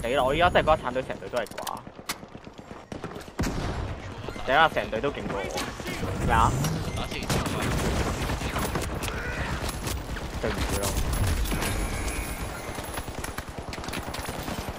死啦！我依家真係覺得橙隊成隊都係寡，第一下成隊都勁過我。咩啊？對唔住咯。